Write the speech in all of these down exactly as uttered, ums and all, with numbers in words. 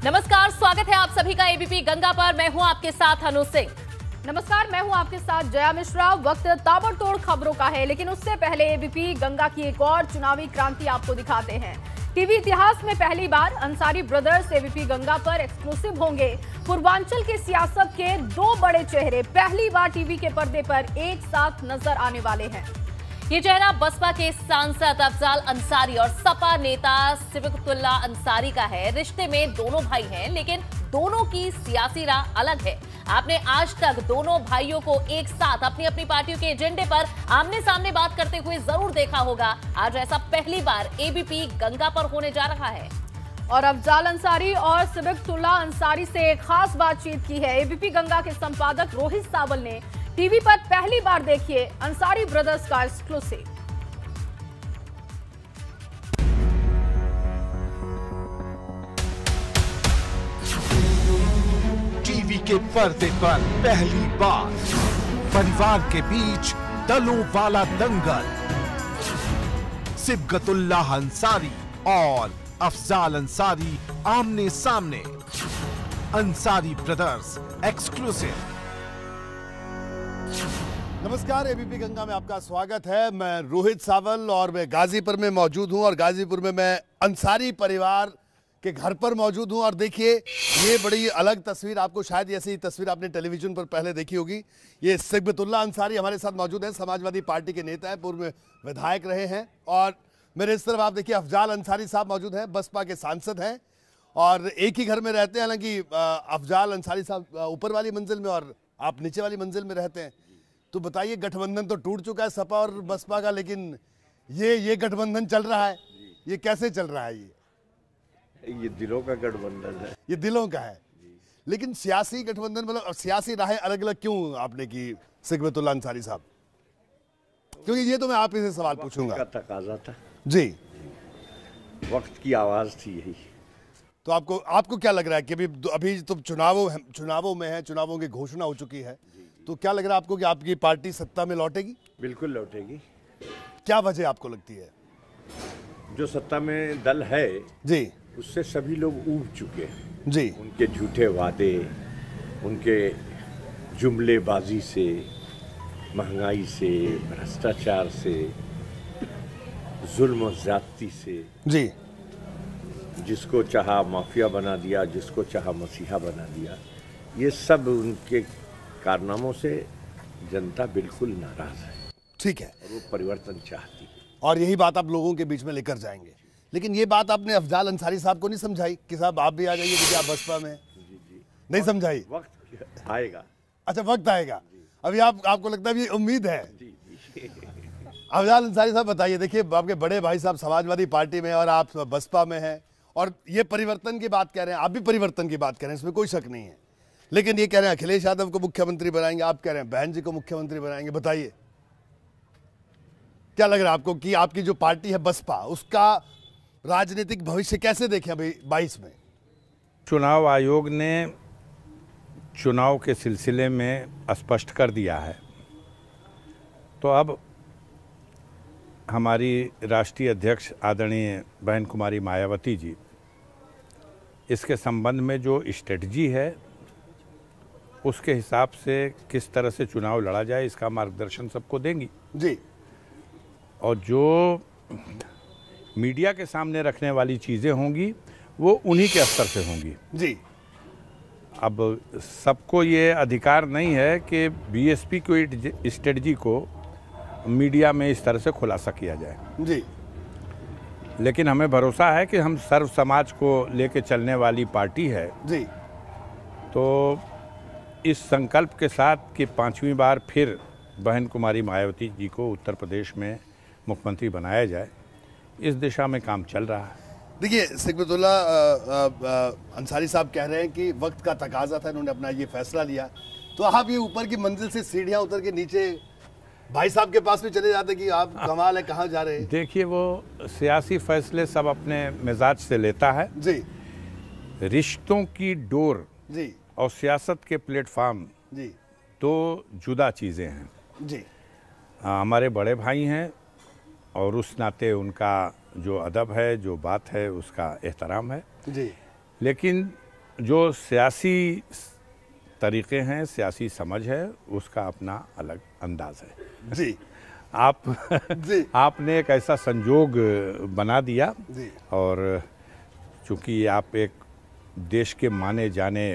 नमस्कार, स्वागत है आप सभी का एबीपी गंगा पर। मैं हूं आपके साथ अनु सिंह। नमस्कार, मैं हूं आपके साथ जया मिश्रा। वक्त ताबड़तोड़ खबरों का है, लेकिन उससे पहले एबीपी गंगा की एक और चुनावी क्रांति आपको दिखाते हैं। टीवी इतिहास में पहली बार अंसारी ब्रदर्स एबीपी गंगा पर एक्सक्लूसिव होंगे। पूर्वांचल के सियासत के दो बड़े चेहरे पहली बार टीवी के पर्दे पर एक साथ नजर आने वाले हैं। ये चेहरा बसपा के सांसद अफजाल अंसारी और सपा नेता सिबगतुल्ला अंसारी का है। रिश्ते में दोनों भाई हैं, लेकिन दोनों की सियासी राह अलग है। आपने आज तक दोनों भाइयों को एक साथ अपनी अपनी पार्टियों के एजेंडे पर आमने सामने बात करते हुए जरूर देखा होगा। आज ऐसा पहली बार एबीपी गंगा पर होने जा रहा है। और अफजाल अंसारी और सिबगतुल्ला अंसारी से एक खास बातचीत की है एबीपी गंगा के संपादक रोहित सावल ने। टीवी पर पहली बार देखिए अंसारी ब्रदर्स का एक्सक्लूसिव। टीवी के पर्दे पर पहली बार परिवार के बीच दलों वाला दंगल। सिबगतुल्ला अंसारी और अफजाल अंसारी आमने सामने। Ansari brothers exclusive. नमस्कार, एबीपी गंगा में आपका स्वागत है। मैं रोहित सावल और मैं गाजीपुर में मौजूद हूं और गाजीपुर में मैं अंसारी परिवार के घर पर मौजूद हूं। और देखिए, ये बड़ी अलग तस्वीर, आपको शायद ऐसी तस्वीर आपने टेलीविजन पर पहले देखी होगी। ये सिबगतुल्ला अंसारी हमारे साथ मौजूद हैं, समाजवादी पार्टी के नेता हैं, पूर्व विधायक रहे हैं। और मेरे इस तरफ आप देखिए अफजाल अंसारी साहब मौजूद हैं, बसपा के सांसद हैं और एक ही घर में रहते हैं। हालांकि अफजाल अंसारी साहब ऊपर वाली मंजिल में और आप नीचे वाली मंजिल में रहते हैं। तो बताइए, गठबंधन तो टूट चुका है सपा और बसपा का, लेकिन ये ये गठबंधन चल रहा है, ये कैसे चल रहा है? ये ये दिलों का गठबंधन है। ये दिलों का है, लेकिन सियासी गठबंधन मतलब सियासी राहें अलग अलग क्यों आपने की सिबगतुल्ला अंसारी साहब? क्योंकि ये तो मैं आप ही से सवाल पूछूंगा। का तकाजा था जी, वक्त की आवाज थी यही। तो आपको आपको क्या लग रहा है कि अभी अभी तो चुनावों चुनावों में है, चुनावों की घोषणा हो चुकी है, तो क्या लग रहा है आपको कि आपकी पार्टी सत्ता में लौटेगी? बिल्कुल लौटेगी। क्या वजह आपको लगती है? जो सत्ता में दल है जी, उससे सभी लोग ऊब चुके हैं जी। उनके झूठे वादे, उनके जुमलेबाजी से, महंगाई से, भ्रष्टाचार से, जुल्म और ज्यादती से। जी, जिसको चाहा माफिया बना दिया, जिसको चाहा मसीहा बना दिया। ये सब उनके कारनामों से जनता बिल्कुल नाराज है। ठीक है, और वो परिवर्तन चाहती है और यही बात आप लोगों के बीच में लेकर जाएंगे। लेकिन ये बात आपने अफजाल अंसारी साहब को नहीं समझाई कि साहब आप भी आ जाइए, देखिए आप बसपा में? जी जी नहीं समझाई? वक्त आएगा। अच्छा, वक्त आएगा। अभी आप आपको लगता है, उम्मीद है? जी जी अफजाल अंसारी साहब बताइए, देखिए आपके बड़े भाई साहब समाजवादी पार्टी में और आप बसपा में हैं, और ये परिवर्तन की बात कह रहे हैं, आप भी परिवर्तन की बात कह रहे हैं, इसमें कोई शक नहीं है। लेकिन ये कह रहे हैं अखिलेश यादव को मुख्यमंत्री बनाएंगे, आप कह रहे हैं बहन जी को मुख्यमंत्री बनाएंगे। बताइए, क्या लग रहा है आपको कि आपकी जो पार्टी है बसपा, उसका राजनीतिक भविष्य कैसे देखें अभी बाईस में? चुनाव आयोग ने चुनाव के सिलसिले में स्पष्ट कर दिया है, तो अब हमारी राष्ट्रीय अध्यक्ष आदरणीय बहन कुमारी मायावती जी इसके संबंध में जो स्ट्रेटजी है, उसके हिसाब से किस तरह से चुनाव लड़ा जाए, इसका मार्गदर्शन सबको देंगी जी। और जो मीडिया के सामने रखने वाली चीज़ें होंगी वो उन्हीं के स्तर से होंगी जी। अब सबको ये अधिकार नहीं है कि बीएसपी की स्ट्रेटजी को मीडिया में इस तरह से खुलासा किया जाए जी, लेकिन हमें भरोसा है कि हम सर्व समाज को लेके चलने वाली पार्टी है जी। तो इस संकल्प के साथ कि पांचवी बार फिर बहन कुमारी मायावती जी को उत्तर प्रदेश में मुख्यमंत्री बनाया जाए, इस दिशा में काम चल रहा है। देखिए, सिबगतुल्ला अंसारी साहब कह रहे हैं कि वक्त का तकाजा था, इन्होंने अपना ये फैसला लिया। तो आप ये ऊपर की मंजिल से सीढ़ियां उतर के नीचे भाई साहब के पास भी चले जाते कि आप कमाल है, कहाँ जा रहे हैं? देखिए, वो सियासी फैसले सब अपने मिजाज से लेता है जी। रिश्तों की डोर जी और सियासत के प्लेटफॉर्म जी दो जुदा चीज़ें हैं जी। आ, हमारे बड़े भाई हैं और उस नाते उनका जो अदब है, जो बात है, उसका एहतराम है। जी। लेकिन जो सियासी तरीके हैं, सियासी समझ है, उसका अपना अलग अंदाज है जी। आप जी। आपने एक ऐसा संजोग बना दिया जी। और चूंकि आप एक देश के माने जाने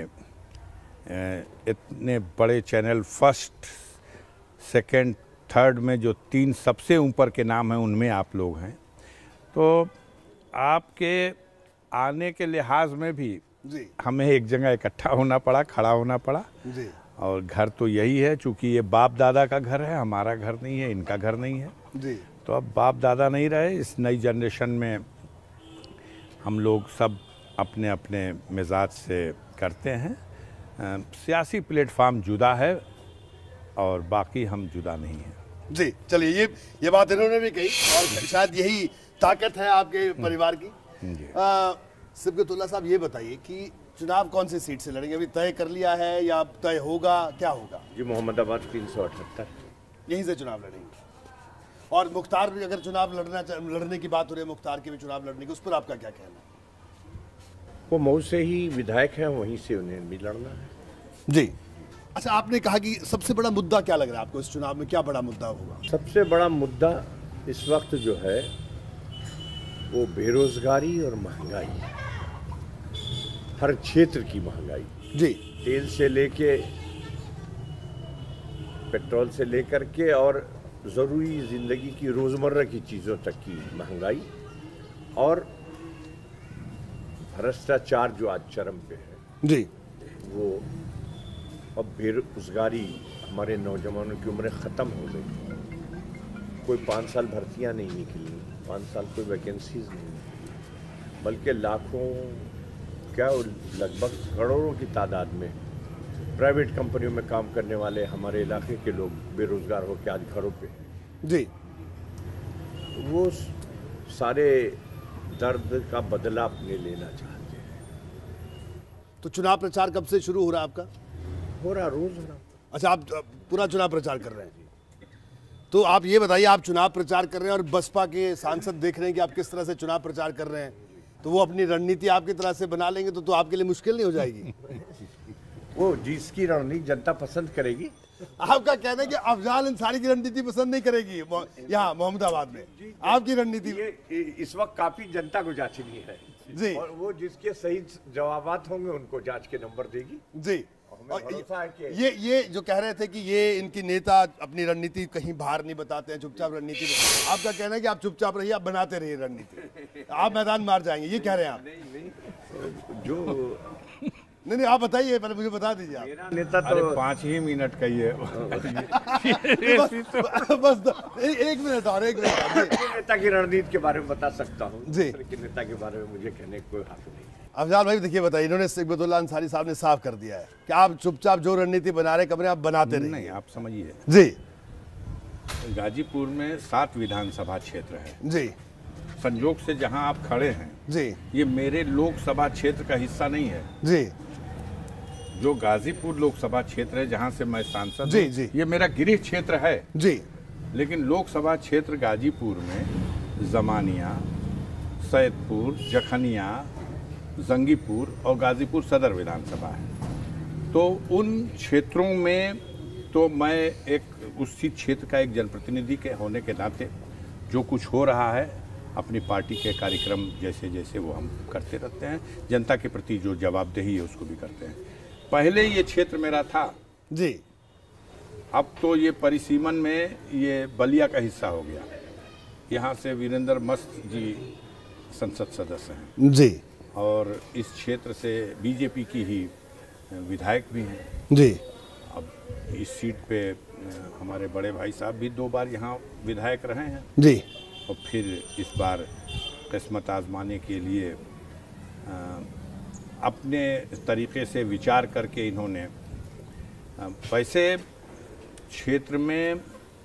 इतने बड़े चैनल, फर्स्ट सेकंड थर्ड में जो तीन सबसे ऊपर के नाम हैं उनमें आप लोग हैं, तो आपके आने के लिहाज में भी जी। हमें एक जगह इकट्ठा होना पड़ा, खड़ा होना पड़ा जी। और घर तो यही है, चूंकि ये बाप दादा का घर है, हमारा घर नहीं है, इनका घर नहीं है जी। तो अब बाप दादा नहीं रहे, इस नई जनरेशन में हम लोग सब अपने अपने मिजाज से करते हैं। अ, सियासी प्लेटफार्म जुदा है और बाकी हम जुदा नहीं हैं। जी चलिए, ये ये बात इन्होंने भी कही और शायद यही ताकत है आपके परिवार की। जी। सिबगतुल्ला साहब, ये बताइए कि चुनाव कौन सी सीट से लड़ेंगे? अभी तय कर लिया है या तय होगा, क्या होगा? जी, मोहम्मदाबाद तीन सौ अठहत्तर यहीं से चुनाव लड़ेंगे। और मुख्तार भी अगर चुनाव लड़ना लड़ने की बात हो रही है, मुख्तार के भी चुनाव लड़ने की, उस पर आपका क्या कहना है? वो मऊ से ही विधायक हैं, वहीं से उन्हें भी लड़ना है। जी। अच्छा, आपने कहा कि सबसे बड़ा मुद्दा क्या लग रहा है आपको इस चुनाव में? क्या बड़ा मुद्दा होगा? सबसे बड़ा मुद्दा इस वक्त जो है वो बेरोजगारी और महंगाई है, हर क्षेत्र की महंगाई। जी। तेल से लेके, पेट्रोल से लेकर के और ज़रूरी ज़िंदगी की रोज़मर्रा की चीज़ों तक की महंगाई, और भ्रष्टाचार जो आज चरम पे है। जी। वो अब बेरोजगारी, हमारे नौजवानों की उम्र ख़त्म हो गई, कोई पाँच साल भर्तियां नहीं निकली, पाँच साल कोई वैकेंसीज नहीं, बल्कि लाखों क्या लगभग करोड़ों की तादाद में प्राइवेट कंपनियों में काम करने वाले हमारे इलाके के लोग बेरोजगार होकर आज घरों पे हैं। जी। वो सारे दर्द का बदला अपने लेना चाहते हैं। तो चुनाव प्रचार कब से शुरू हो रहा है आपका? हो रहा, रोज हो रहा। अच्छा, आप पूरा चुनाव प्रचार कर रहे हैं। तो आप ये बताइए, आप चुनाव प्रचार कर रहे हैं और बसपा के सांसद देख रहे हैं कि आप किस तरह से चुनाव प्रचार कर रहे हैं, तो वो अपनी रणनीति आपकी तरह से बना लेंगे तो तो आपके लिए मुश्किल नहीं हो जाएगी? वो जिसकी रणनीति जनता पसंद करेगी। आपका कहना है कि अफजाल अंसारी की रणनीति पसंद नहीं करेगी यहाँ मोहम्मदाबाद में, आपकी रणनीति? ये इस वक्त काफी जनता को जांचनी है जी, और वो जिसके सही जवाबात होंगे उनको जांच के नंबर देगी जी। और ये, ये ये जो कह रहे थे कि ये इनकी नेता अपनी रणनीति कहीं बाहर नहीं बताते हैं, चुपचाप रणनीति, आपका कहना है कि आप चुपचाप रहिए, आप बनाते रहिए रणनीति, आप मैदान मार जाएंगे, ये कह रहे हैं आप? नहीं, नहीं, जो नहीं नहीं आप बताइए, पहले मुझे बता दीजिए आप। मेरा नेता तो अरे पाँच ही मिनट का ये बस, बस ए, एक मिनट और एक मिनट और। नेता की रणनीति के बारे में बता सकता हूँ जी, नेता के बारे में मुझे कहने कोई हक नहीं। अफजाल भाई देखिए, बताइए, इन्होंने सिबगतुल्ला अंसारी साहब ने साफ कर दिया है कि आप चुपचाप जो रणनीति बना रहे कमरे आप बनाते रहिए। नहीं, आप समझिए जी। गाजीपुर में सात विधानसभा क्षेत्र है जी। संजोग से जहां आप खड़े हैं जी, ये मेरे लोकसभा क्षेत्र का हिस्सा नहीं है। जी। जो गाजीपुर लोकसभा क्षेत्र है जहां से मैं सांसद जी, हूं, जी। ये मेरा गृह क्षेत्र है। जी। लेकिन लोकसभा क्षेत्र गाजीपुर में जमानिया, सैदपुर, जखनिया, जंगीपुर और गाजीपुर सदर विधानसभा है। तो उन क्षेत्रों में तो मैं एक उसी क्षेत्र का एक जनप्रतिनिधि के होने के नाते जो कुछ हो रहा है अपनी पार्टी के कार्यक्रम जैसे जैसे वो हम करते रहते हैं, जनता के प्रति जो जवाबदेही है उसको भी करते हैं। पहले ये क्षेत्र मेरा था जी, अब तो ये परिसीमन में ये बलिया का हिस्सा हो गया। यहाँ से वीरेंद्र मस्त जी संसद सदस्य हैं जी, और इस क्षेत्र से बीजेपी की ही विधायक भी हैं जी। अब इस सीट पे हमारे बड़े भाई साहब भी दो बार यहाँ विधायक रहे हैं जी, और फिर इस बार किस्मत आजमाने के लिए अपने तरीके से विचार करके इन्होंने, वैसे क्षेत्र में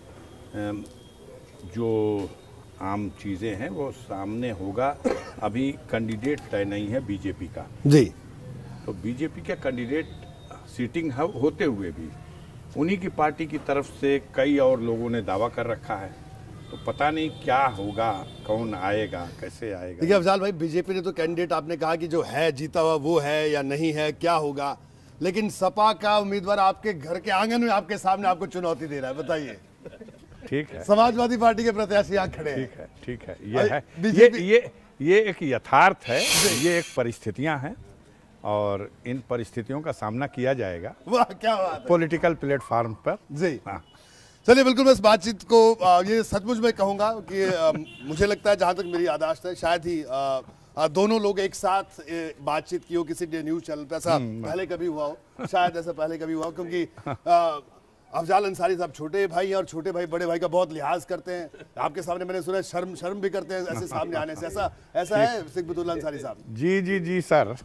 जो आम चीज़ें हैं वो सामने होगा, अभी कैंडिडेट तय नहीं है बीजेपी का जी। तो बीजेपी के कैंडिडेट सीटिंग होते हुए भी उन्हीं की पार्टी की तरफ से कई और लोगों ने दावा कर रखा है तो पता नहीं क्या होगा, कौन आएगा, कैसे आएगा। देखिए अफजाल भाई, बीजेपी ने तो कैंडिडेट आपने कहा कि जो है जीता हुआ वो है या नहीं है, क्या होगा, लेकिन सपा का उम्मीदवार आपके घर के आंगन में आपके सामने आपको चुनौती दे रहा है, बताइए। ठीक है, समाजवादी पार्टी के प्रत्याशी यहाँ खड़े हैं। ठीक है, ठीक है, ये है, ये ये ये एक यथार्थ है, ये एक परिस्थितियां हैं और इन परिस्थितियों का सामना किया जाएगा। वाह क्या बात है। पॉलिटिकल प्लेटफॉर्म पर जी। हाँ, चलिए बिल्कुल, मैं इस बातचीत को आ, ये सचमुच में कहूँगा कि आ, मुझे लगता है जहाँ तक मेरी याददाश्त है शायद ही आ, आ, दोनों लोग एक साथ ए, बातचीत की हो किसी न्यूज़ चैनल पे, ऐसा पहले कभी हुआ हो, शायद ऐसा पहले कभी हुआ हो, क्योंकि आ, अफजाल अंसारी साहब छोटे भाई हैं और छोटे भाई बड़े भाई का बहुत लिहाज करते हैं। आपके सामने मैंने सुना शर्म शर्म भी करते हैं ऐसे सामने आने से, ऐसा ऐसा है सिकबतुल्लाह अंसारी साहब? जी जी जी सर।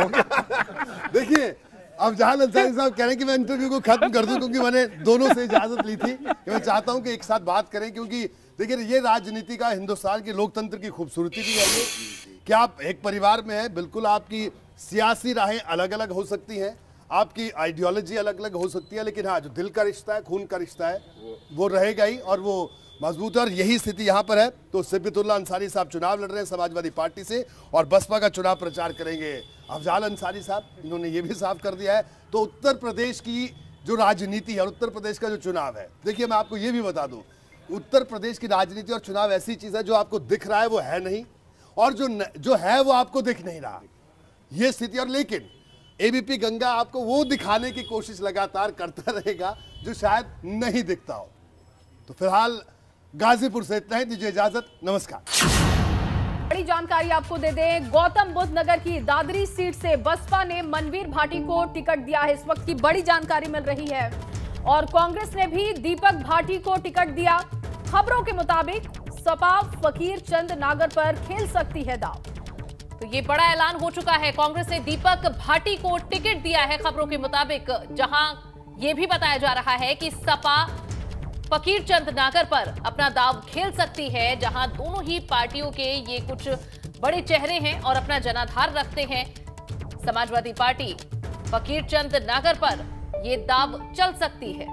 देखिए अफजाल अंसारी साहब कह रहे हैं कि मैं इंटरव्यू को खत्म कर दूं क्योंकि मैंने दोनों से इजाजत ली थी कि मैं चाहता हूं कि एक साथ बात करें, क्योंकि देखिए ये राजनीति का, हिंदुस्तान के लोकतंत्र की खूबसूरती भी है ये कि आप एक परिवार में हैं, बिल्कुल आपकी सियासी राहें अलग अलग हो सकती हैं, आपकी आइडियोलॉजी अलग अलग हो सकती है, लेकिन हाँ जो दिल का रिश्ता है, खून का रिश्ता है, वो रहेगा ही और वो मजबूत है। और यही स्थिति यहाँ पर है। तो सिकबतुल्लाह अंसारी साहब चुनाव लड़ रहे हैं समाजवादी पार्टी से और बसपा का चुनाव प्रचार करेंगे अफजाल अंसारी साहब, इन्होंने ये भी साफ कर दिया है। तो उत्तर प्रदेश की जो राजनीति है और उत्तर प्रदेश का जो चुनाव है, देखिए मैं आपको ये भी बता दूं, उत्तर प्रदेश की राजनीति और चुनाव ऐसी चीज है जो आपको दिख रहा है वो है नहीं, और जो न, जो है वो आपको दिख नहीं रहा, ये स्थिति। और लेकिन एबीपी गंगा आपको वो दिखाने की कोशिश लगातार करता रहेगा जो शायद नहीं दिखता हो। तो फिलहाल गाजीपुर से इतना ही, दीजिए इजाजत, नमस्कार। बड़ी जानकारी आपको दे दें, गौतम बुद्ध नगर की दादरी सीट से बसपा ने मनवीर भाटी को टिकट दिया है, इस वक्त की बड़ी जानकारी मिल रही है। और कांग्रेस ने भी दीपक भाटी को टिकट दिया। खबरों के मुताबिक सपा फकीर चंद नागर पर खेल सकती है दांव। तो ये बड़ा ऐलान हो चुका है, कांग्रेस ने दीपक भाटी को टिकट दिया है खबरों के मुताबिक, जहां यह भी बताया जा रहा है कि सपा फकीर चंद नागर पर अपना दांव खेल सकती है, जहां दोनों ही पार्टियों के ये कुछ बड़े चेहरे हैं और अपना जनाधार रखते हैं। समाजवादी पार्टी फकीर चंद नागर पर ये दांव चल सकती है।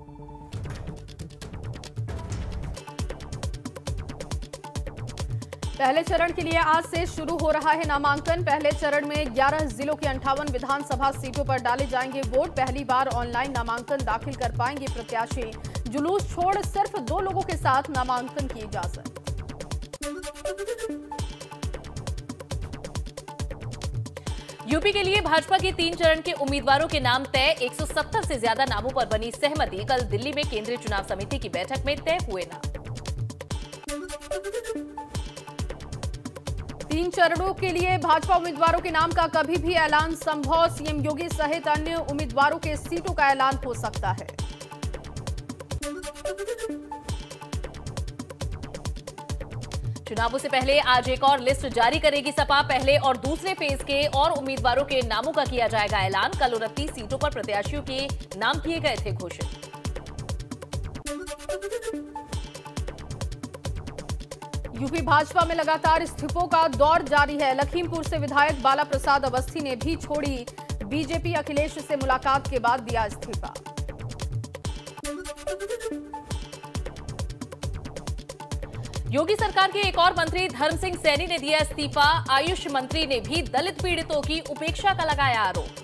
पहले चरण के लिए आज से शुरू हो रहा है नामांकन। पहले चरण में ग्यारह जिलों की अंठावन विधानसभा सीटों पर डाले जाएंगे वोट। पहली बार ऑनलाइन नामांकन दाखिल कर पाएंगे प्रत्याशी। जुलूस छोड़ सिर्फ दो लोगों के साथ नामांकन की इजाजत। यूपी के लिए भाजपा के तीन चरण के उम्मीदवारों के नाम तय। एक सौ सत्तर से ज्यादा नामों पर बनी सहमति। कल दिल्ली में केंद्रीय चुनाव समिति की बैठक में तय हुए नाम। तीन चरणों के लिए भाजपा उम्मीदवारों के नाम का कभी भी ऐलान संभव। सीएम योगी सहित अन्य उम्मीदवारों के सीटों का ऐलान हो सकता है। चुनावों से पहले आज एक और लिस्ट जारी करेगी सपा। पहले और दूसरे फेज के और उम्मीदवारों के नामों का किया जाएगा ऐलान। कल उनतीस सीटों पर प्रत्याशियों के नाम किए गए थे घोषित। यूपी भाजपा में लगातार इस्तीफों का दौर जारी है। लखीमपुर से विधायक बाला प्रसाद अवस्थी ने भी छोड़ी बीजेपी। अखिलेश से मुलाकात के बाद दिया इस्तीफा। योगी सरकार के एक और मंत्री धर्म सिंह सैनी ने दिया इस्तीफा। आयुष मंत्री ने भी दलित पीड़ितों की उपेक्षा का लगाया आरोप।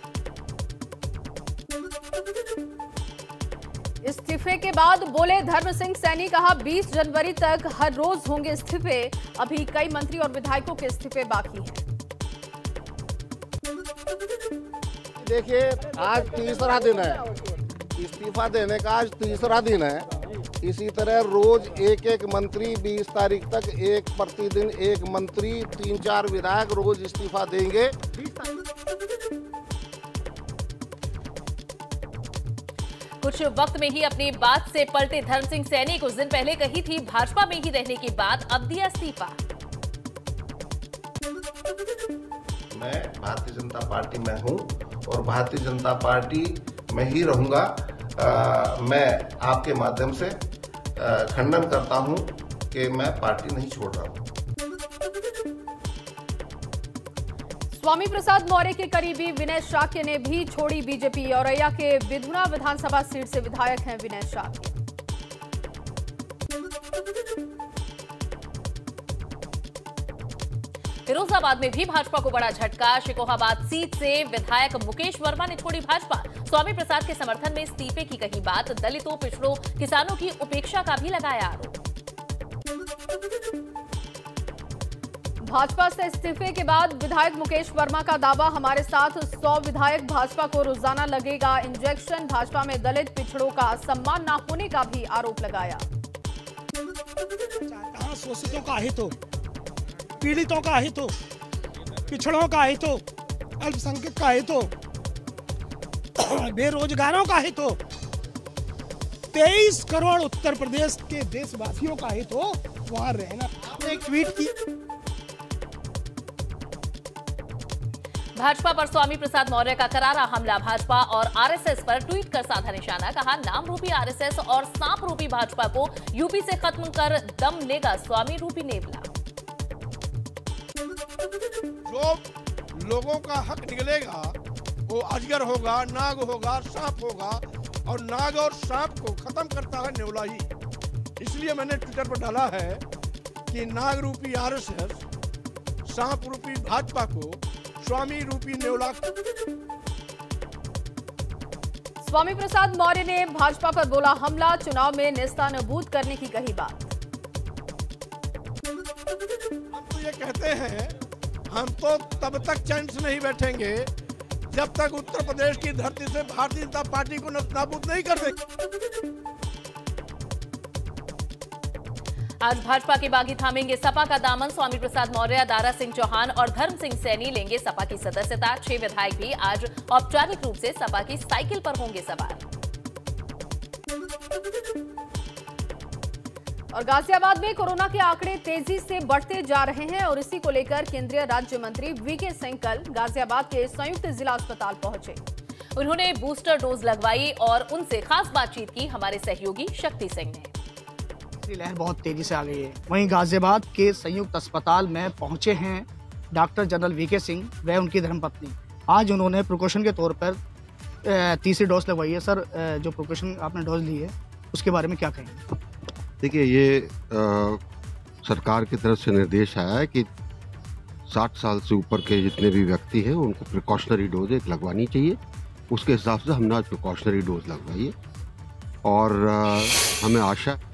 इस्तीफे के बाद बोले धर्म सिंह सैनी, कहा बीस जनवरी तक हर रोज होंगे इस्तीफे। अभी कई मंत्री और विधायकों के इस्तीफे बाकी हैं। देखिए आज तीसरा दिन है इस्तीफा देने का, आज तीसरा दिन है। इसी तरह रोज एक एक मंत्री बीस तारीख तक एक प्रतिदिन एक मंत्री तीन चार विधायक रोज इस्तीफा देंगे। कुछ वक्त में ही अपनी बात से पलटे धर्म सिंह सैनी। कुछ दिन पहले कही थी भाजपा में ही रहने की बात, अब दिया इस्तीफा। मैं भारतीय जनता पार्टी में हूं और भारतीय जनता पार्टी में ही रहूंगा। आ, मैं आपके माध्यम से आ, खंडन करता हूं कि मैं पार्टी नहीं छोड़ रहा हूं। स्वामी प्रसाद मौर्य के करीबी विनय शाक्य ने भी छोड़ी बीजेपी। औरैया के विधुना विधानसभा सीट से विधायक हैं विनय शाक्य। फिरोजाबाद में भी भाजपा को बड़ा झटका। शिकोहाबाद सीट से विधायक मुकेश वर्मा ने छोड़ी भाजपा। स्वामी प्रसाद के समर्थन में इस्तीफे की कही बात। दलितों, पिछड़ों, किसानों की उपेक्षा का भी लगाया आरोप। भाजपा से इस्तीफे के बाद विधायक मुकेश वर्मा का दावा, हमारे साथ सौ विधायक, भाजपा को रोजाना लगेगा इंजेक्शन। भाजपा में दलित, पिछड़ों का सम्मान न होने का भी आरोप लगाया। कहां शोषितों का हित हो, पीड़ितों का हित हो, पिछड़ों का हित हो, अल्पसंख्यक का हित हो, बेरोजगारों का हित हो, तेईस करोड़ उत्तर प्रदेश के देशवासियों का हित हो, वहां रहना। आपने एक ट्वीट की। भाजपा पर स्वामी प्रसाद मौर्य का करारा हमला। भाजपा और आरएसएस पर ट्वीट कर साधा निशाना। कहा, नाम रूपी आरएसएस और सांप रूपी भाजपा को यूपी से खत्म कर दम लेगा स्वामी रूपी नेवला। जो लोगों का हक निकलेगा वो अजगर होगा, नाग होगा, सांप होगा, और नाग और सांप को खत्म करता है नेवला ही। इसलिए मैंने ट्विटर पर डाला है कि नाग रूपी आरएसएस, सांप रूपी भाजपा को स्वामी रूपी नेवला। स्वामी प्रसाद मौर्य ने भाजपा पर बोला हमला। चुनाव में नेस्तानाबूद करने की कही बात। हम तो ये कहते हैं, हम तो तब तक चैन से नहीं बैठेंगे जब तक उत्तर प्रदेश की धरती से भारतीय जनता पार्टी को नाबूद नहीं कर देंगे। आज भाजपा के बागी थामेंगे सपा का दामन। स्वामी प्रसाद मौर्य, दारा सिंह चौहान और धर्म सिंह सैनी लेंगे सपा की सदस्यता। छह विधायक भी आज औपचारिक रूप से सपा की साइकिल पर होंगे सवार। और गाजियाबाद में कोरोना के आंकड़े तेजी से बढ़ते जा रहे हैं और इसी को लेकर केंद्रीय राज्य मंत्री वीके सिंह कल गाजियाबाद के संयुक्त जिला अस्पताल पहुंचे। उन्होंने बूस्टर डोज लगवाई और उनसे खास बातचीत की हमारे सहयोगी शक्ति सिंह ने। लहर बहुत तेजी से आ गई है। वहीं गाजियाबाद के संयुक्त अस्पताल में पहुंचे हैं डॉक्टर जनरल वीके सिंह व उनकी धर्मपत्नी। आज उन्होंने प्रिकॉशन के तौर पर तीसरी डोज लगवाई है। सर, जो प्रिकॉशन आपने डोज ली है उसके बारे में क्या कहेंगे? देखिए, ये आ, सरकार की तरफ से निर्देश आया है कि साठ साल से ऊपर के जितने भी व्यक्ति हैं उनको प्रिकॉशनरी डोज एक लगवानी चाहिए। उसके हिसाब से हमने आज प्रिकॉशनरी डोज लगवाई है और आ, हमें आशा